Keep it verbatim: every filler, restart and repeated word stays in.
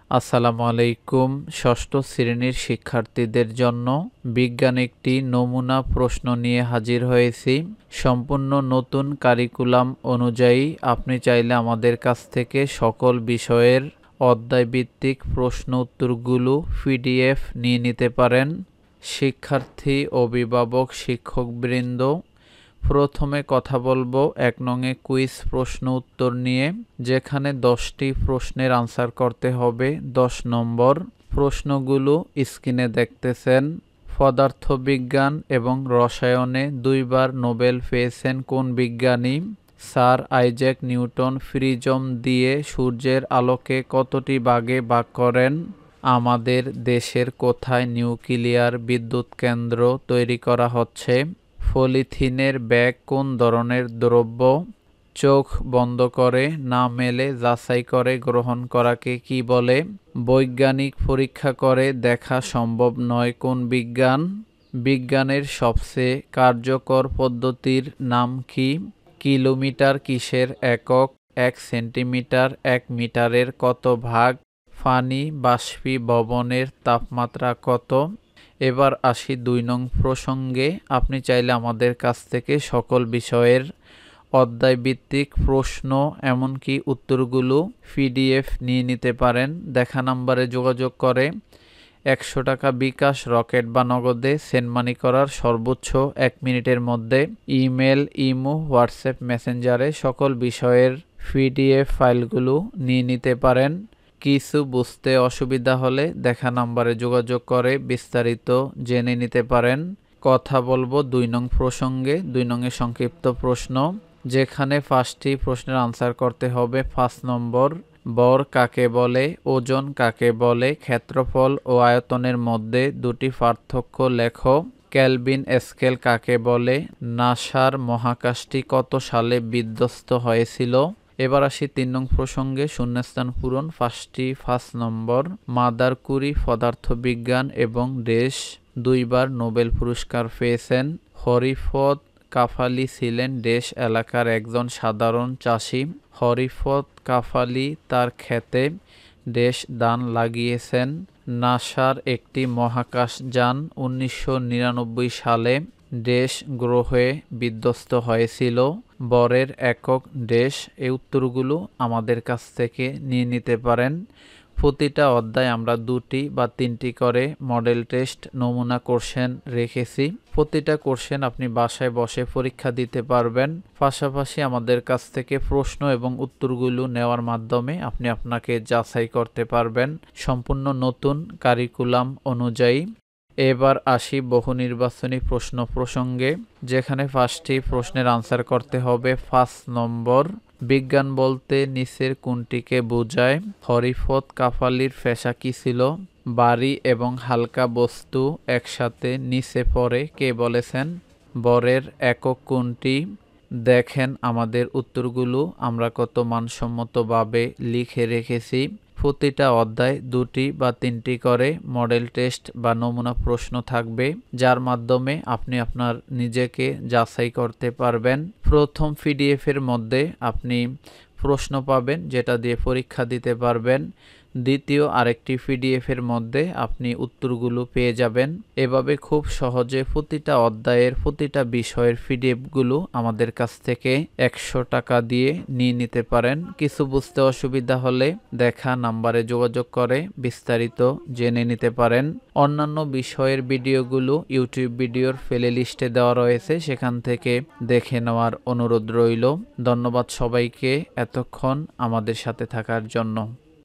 আসসালামু আলাইকুম। ষষ্ঠ শ্রেণীর শিক্ষার্থীদের জন্য বিজ্ঞান একটি নমুনা প্রশ্ন নিয়ে হাজির হয়েছি। সম্পূর্ণ নতুন কারিকুলাম অনুযায়ী আপনি চাইলে আমাদের কাছ থেকে সকল বিষয়ের অধ্যায়ভিত্তিক প্রশ্ন উত্তরগুলো পিডিএফ নিয়ে নিতে পারেন। শিক্ষার্থী, অভিভাবক, শিক্ষকবৃন্দ, প্রথমে কথা বলবো এক নংয়ে কুইজ প্রশ্ন উত্তর নিয়ে, যেখানে দশটি প্রশ্নের আনসার করতে হবে। দশ নম্বর প্রশ্নগুলো স্ক্রিনে দেখতেছেন। পদার্থবিজ্ঞান এবং রসায়নে দুইবার নোবেল পেয়েছেন কোন বিজ্ঞানী? Sir Isaac Newton. প্রিজম দিয়ে সূর্যের আলোকে কতটি ভাগে ভাগ করেন? আমাদের দেশের কোথায় নিউক্লিয়ার বিদ্যুৎ কেন্দ্র তৈরি করা হচ্ছে? পলিথিনের ব্যাগ কোন ধরনের দ্রব্য? চোখ বন্ধ করে না মেলে যাচাই করে গ্রহণ করাকে কি বলে? বৈজ্ঞানিক পরীক্ষা করে দেখা সম্ভব নয় কোন বিজ্ঞান? বিজ্ঞানের সবচেয়ে কার্যকর পদ্ধতির নাম কি? কিলোমিটার কিসের একক? এক সেন্টিমিটার এক মিটারের কত ভাগ? পানি বাষ্পীভবনের তাপমাত্রা কত? এবার আসি দুই নং প্রসঙ্গে। আপনি চাইলে আমাদের কাছ থেকে সকল বিষয়ের অধ্যায়ভিত্তিক প্রশ্ন এমনকি উত্তরগুলো পিডিএফ নিয়ে নিতে পারেন। দেখা নাম্বারে যোগাযোগ করে একশো টাকা বিকাশ, রকেট বা নগদে সেন্ড মানি করার সর্বোচ্চ এক মিনিটের মধ্যে ইমেল, ইমো, হোয়াটসঅ্যাপ, মেসেঞ্জারে সকল বিষয়ের পিডিএফ ফাইলগুলো নিয়ে নিতে পারেন। কিছু বুঝতে অসুবিধা হলে দেখা নাম্বারে যোগাযোগ করে বিস্তারিত জেনে নিতে পারেন। কথা বলবো দুই নং প্রসঙ্গে। দুই নংয়ের সংক্ষিপ্ত প্রশ্ন, যেখানে পাঁচটি প্রশ্নের আনসার করতে হবে। পাঁচ নম্বর, ভর কাকে বলে? ওজন কাকে বলে? ক্ষেত্রফল ও আয়তনের মধ্যে দুটি পার্থক্য লেখো। কেলভিন স্কেল কাকে বলে? নাসার মহাকাশটি কত সালে বিধ্বস্ত হয়েছিল? এবার আসি তিন নং প্রসঙ্গে, শূন্যস্থান পূরণ। পাঁচটি পাঁচ নম্বর, মাদার কুরি পদার্থবিজ্ঞান এবং দেশ দুইবার নোবেল পুরস্কার পেয়েছেন। হরিপদ কাফালি ছিলেন দেশ এলাকার একজন সাধারণ চাষি। হরিপদ কাফালি তার ক্ষেতে দেশ ধান লাগিয়েছেন। নাসার একটি মহাকাশযান উনিশশো নিরানব্বই সালে দেশ গ্রহে বিধ্বস্ত হয়েছিল। ভরের একক দেশ। এই উত্তরগুলো আমাদের কাছ থেকে নিয়ে নিতে পারেন। প্রতিটা অধ্যায় আমরা দুটি বা তিনটি করে মডেল টেস্ট নমুনা কোশ্চেন রেখেছি। প্রতিটা কোশ্চেন আপনি বাসায় বসে পরীক্ষা দিতে পারবেন। পাশাপাশি আমাদের কাছ থেকে প্রশ্ন এবং উত্তরগুলো নেওয়ার মাধ্যমে আপনি আপনাকে যাচাই করতে পারবেন সম্পূর্ণ নতুন কারিকুলাম অনুযায়ী। এবার আসি বহু নির্বাচনী প্রশ্ন প্রসঙ্গে, যেখানে পাঁচটি প্রশ্নের আনসার করতে হবে। পাঁচ নম্বর, বিজ্ঞান বলতে নিচের কোনটিকে বোঝায়? হরিপদ কাফালির পেশা কি ছিল? ভারী এবং হালকা বস্তু একসাথে নিচে পড়ে কে বলেছেন? ভরের একক কোনটি? দেখেন আমাদের উত্তরগুলো আমরা কত মানসম্মতভাবে লিখে রেখেছি। প্রতিটা অধ্যায় দুটি বা তিনটি করে মডেল টেস্ট বা নমুনা প্রশ্ন থাকবে, যার মাধ্যমে আপনি আপনার নিজেকে যাচাই করতে পারবেন। প্রথম পিডিএফ এর মধ্যে আপনি প্রশ্ন পাবেন, যেটা দিয়ে পরীক্ষা দিতে পারবেন। দ্বিতীয় আরেকটি পিডিএফ এর মধ্যে আপনি উত্তরগুলো পেয়ে যাবেন। এভাবে খুব সহজে প্রতিটা অধ্যায়ের প্রতিটা বিষয়ের পিডিএফগুলো আমাদের কাছ থেকে একশো টাকা দিয়ে নিয়ে নিতে পারেন। কিছু বুঝতে অসুবিধা হলে দেখা নাম্বারে যোগাযোগ করে বিস্তারিত জেনে নিতে পারেন। অন্যান্য বিষয়ের ভিডিওগুলো ইউটিউব ভিডিওর প্লে লিস্টে দেওয়া রয়েছে, সেখান থেকে দেখে নেওয়ার অনুরোধ রইল। ধন্যবাদ সবাইকে এতক্ষণ আমাদের সাথে থাকার জন্য।